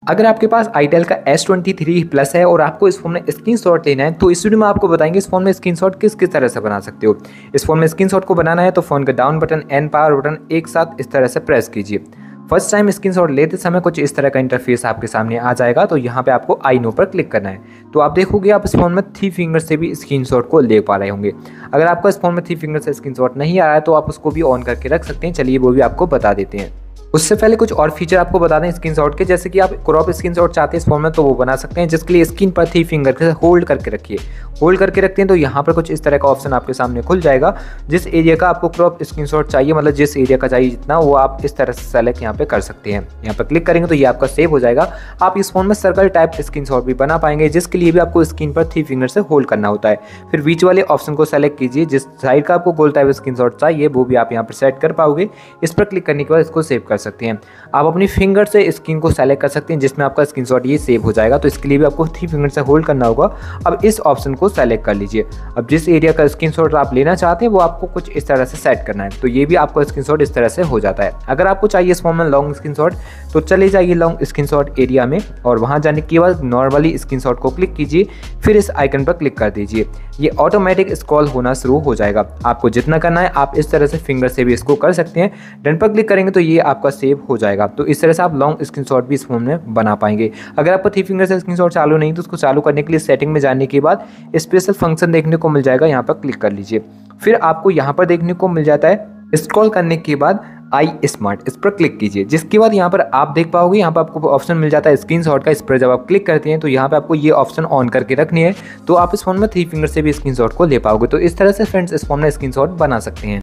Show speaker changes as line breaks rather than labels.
अगर आपके पास आईटेल का S23 प्लस है और आपको इस फ़ोन में स्क्रीनशॉट लेना है तो इस वीडियो में आपको बताएंगे इस फ़ोन में स्क्रीनशॉट किस किस तरह से बना सकते हो। इस फ़ोन में स्क्रीनशॉट को बनाना है तो फ़ोन का down button and power button एक साथ इस तरह से प्रेस कीजिए। फर्स्ट टाइम स्क्रीनशॉट लेते समय कुछ इस तरह का इंटरफेस आपके सामने आ जाएगा। तो यहाँ पे आपको आई नो पर क्लिक करना है। तो आप देखोगे आप इस फोन में 3 फिंगर से भी स्क्रीनशॉट को ले पा रहे होंगे। अगर आपको इस फोन में 3 फिंगर से स्क्रीनशॉट नहीं आ रहा है तो आप उसको भी ऑन करके रख सकते हैं। चलिए वो भी आपको बता देते हैं। उससे पहले कुछ और फीचर आपको बता दें स्क्रीनशॉट के, जैसे कि आप क्रॉप स्क्रीनशॉट चाहते हैं इस फोन में तो वो बना सकते हैं, जिसके लिए स्क्रीन पर 3 फिंगर से होल्ड करके रखिए। होल्ड करके रखते हैं तो यहाँ पर कुछ इस तरह का ऑप्शन आपके सामने खुल जाएगा। जिस एरिया का आपको क्रॉप स्क्रीनशॉट चाहिए, मतलब जिस एरिया का चाहिए जितना, वो आप इस तरह से सेलेक्ट यहाँ पे कर सकते हैं। यहाँ पर क्लिक करेंगे तो ये आपका सेव हो जाएगा। आप इस फोन में सर्कल टाइप स्क्रीनशॉट भी बना पाएंगे, जिसके लिए भी आपको स्क्रीन पर 3 फिंगर से होल्ड करना होता है। फिर बीच वाले ऑप्शन को सेलेक्ट कीजिए, जिस साइड का आपको गोल टाइप स्क्रीनशॉट चाहिए वो भी आप यहाँ पर सेट कर पाओगे। इस पर क्लिक करने के बाद इसको सेव कर सकते हैं। आप अपनी फिंगर से स्क्रीन को सेलेक्ट कर सकते हैं, जिसमें आपका स्क्रीनशॉट ये सेव हो जाएगा। तो इसके लिए भी आपको 3 फिंगर से होल्ड करना होगा। अब इस ऑप्शन को सेलेक्ट कर लीजिए। अब जिस एरिया का स्क्रीनशॉट आप लेना चाहते हैं वो आपको कुछ इस तरह से सेट करना है। तो ये भी आपका स्क्रीनशॉट इस तरह से हो जाता है। अगर आपको चाहिए इस फॉर्म में लॉन्ग स्क्रीनशॉट तो चले जाइए लॉन्ग स्क्रीनशॉट एरिया में और वहां जाने के बाद नॉर्मली स्क्रीनशॉट को क्लिक कीजिए। फिर इस आइकन पर क्लिक कर दीजिए। ये ऑटोमेटिक स्क्रॉल होना शुरू हो जाएगा। आपको जितना करना है आप इस तरह से फिंगर से भी इसको कर सकते हैं। डन पर क्लिक करेंगे तो ये आपका सेव हो जाएगा। तो इस तरह से आप लॉन्ग स्क्रीनशॉट भी इस फोन में बना पाएंगे। अगर आपको 3 फिंगर से स्क्रीनशॉट चालू नहीं तो उसको चालू करने के लिए सेटिंग में जाने के बाद स्पेशल फंक्शन देखने को मिल जाएगा, यहाँ पर क्लिक कर लीजिए। फिर आपको यहाँ पर देखने को मिल जाता है स्क्रॉल करने के बाद आई स्मार्ट, इस पर क्लिक कीजिए। जिसके बाद यहाँ पर आप देख पाओगे यहाँ पर आपको ऑप्शन मिल जाता है स्क्रीनशॉट का। इस पर जब आप क्लिक करते हैं तो यहाँ पे आपको ये ऑप्शन ऑन करके रखनी है। तो आप इस फोन में 3 फिंगर से भी स्क्रीनशॉट को ले पाओगे। तो इस तरह से फ्रेंड्स इस फोन में स्क्रीनशॉट बना सकते हैं।